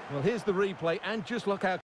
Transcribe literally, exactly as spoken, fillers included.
Well, here's the replay, and just look how